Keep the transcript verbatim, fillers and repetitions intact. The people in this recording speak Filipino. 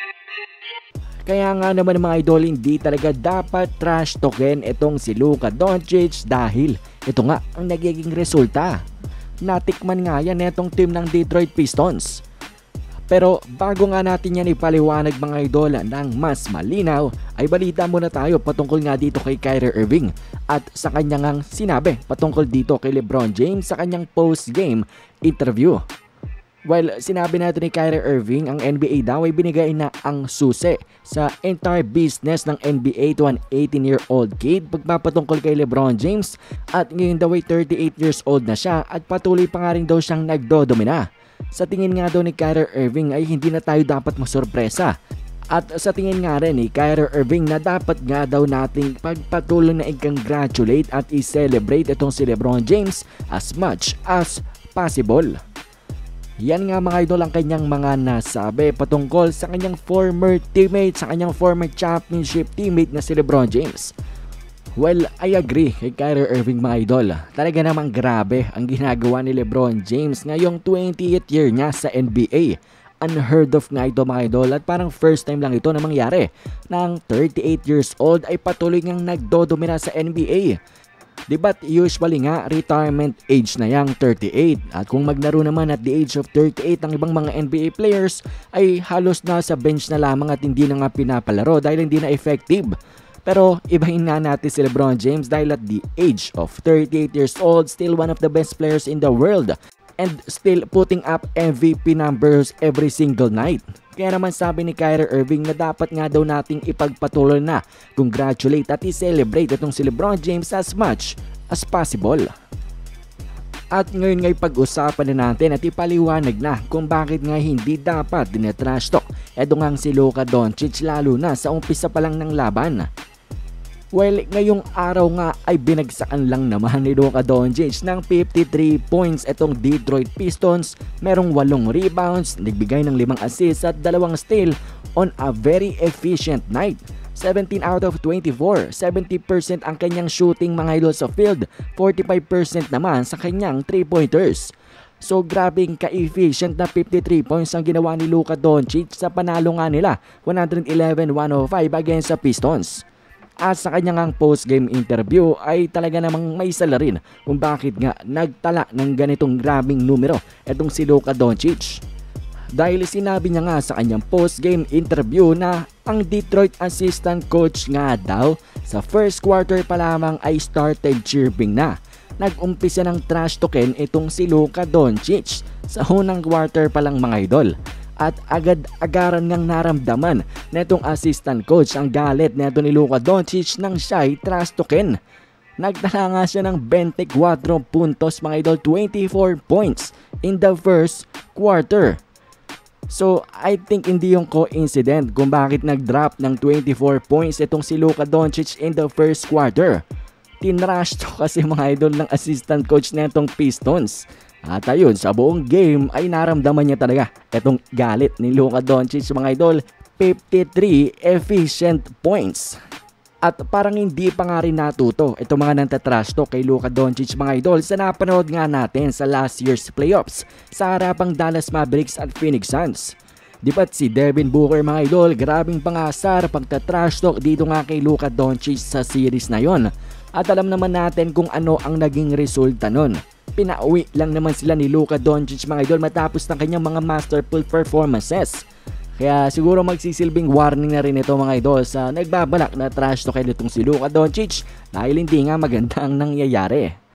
Kaya nga naman mga idol, hindi talaga dapat trash talkin itong si Luka Doncic dahil ito nga ang nagiging resulta. Natikman nga yan itong team ng Detroit Pistons. Pero bago nga natin yan ipaliwanag mga idol ng mas malinaw, ay balita muna tayo patungkol nga dito kay Kyrie Irving at sa kanyang sinabi patungkol dito kay LeBron James sa kanyang post-game interview. While sinabi natin ni Kyrie Irving, ang N B A daw ay binigay na ang susi sa entire business ng N B A to an eighteen-year-old kid pagpapatungkol kay LeBron James, at ngayon daw ay thirty-eight years old na siya at patuloy pa nga rin daw siyang nagdodomina. Sa tingin nga daw ni Kyrie Irving ay hindi na tayo dapat masurpresa. At sa tingin nga rin ni Kyrie Irving na dapat nga daw nating pagpatuloy na i-congratulate at i-celebrate itong si LeBron James as much as possible. Yan nga mga idol ang kanyang mga nasabi patungkol sa kanyang former teammate, sa kanyang former championship teammate na si LeBron James. Well, I agree kay Kyrie Irving mga idol. Talaga namang grabe ang ginagawa ni LeBron James ngayong twentieth year niya sa N B A. Unheard of nga ito mga idol at parang first time lang ito na mangyari na ang thirty-eight years old ay patuloy ngang nagdodomina sa N B A. Diba't usually nga retirement age na yang thirty-eight, at kung maglaro naman at the age of thirty-eight ang ibang mga N B A players ay halos na sa bench na lamang at hindi na nga pinapalaro dahil hindi na effective. Pero ibahin nga natin si LeBron James dahil at the age of thirty-eight years old, still one of the best players in the world and still putting up M V P numbers every single night. Kaya naman sabi ni Kyrie Irving na dapat nga daw nating ipagpatuloy na congratulate at i-celebrate itong si LeBron James as much as possible. At ngayon nga'y pag-usapan na natin at ipaliwanag na kung bakit nga hindi dapat dinatrash talk eto ngang si Luka Doncic lalo na sa umpisa pa lang ng laban. Well, ngayong araw nga ay binagsakan lang naman ni Luka Doncic ng fifty-three points itong Detroit Pistons, merong walong rebounds, nagbigay ng limang assists at dalawang steal on a very efficient night. seventeen out of twenty-four, seventy percent ang kanyang shooting mga idol sa field, forty-five percent naman sa kanyang three pointers. So grabing ka-efficient na fifty-three points ang ginawa ni Luka Doncic sa panalo nga nila one eleven one oh five against sa Pistons. At sa kanyang post-game interview ay talaga namang may sala rin kung bakit nga nagtala ng ganitong grabing numero etong si Luka Doncic. Dahil sinabi niya nga sa kanyang post-game interview na ang Detroit assistant coach nga daw sa first quarter pa lamang ay started chirping na. Nag-umpisa ng trash talkin itong si Luka Doncic sa unang quarter pa lang mga idol. At agad-agaran ngang naramdaman netong assistant coach ang galit neto ni Luka Doncic nang siya'y trash talkin. Nagtala nga siya ng twenty-four puntos mga idol, twenty-four points in the first quarter. So I think hindi yung coincident kung bakit nag-drop ng twenty-four points itong si Luka Doncic in the first quarter. Tinrash to kasi mga idol ng assistant coach netong Pistons. At ayun, sa buong game ay naramdaman niya talaga itong galit ni Luka Doncic mga idol, fifty-three efficient points. At parang hindi pa nga rin natuto itong mga nantatrash talk kay Luka Doncic mga idol sa napanood nga natin sa last year's playoffs sa harapang Dallas Mavericks at Phoenix Suns. Diba't si Devin Booker mga idol, grabing pangasar pagtatrash talk dito nga kay Luka Doncic sa series na yon. At alam naman natin kung ano ang naging resulta nun. Pinauwi lang naman sila ni Luka Doncic mga idol matapos ng kanyang mga masterful performances. Kaya siguro magsisilbing warning na rin ito mga idol sa nagbabalak na trash talk nitong si Luka Doncic dahil hindi nga maganda ang nangyayari.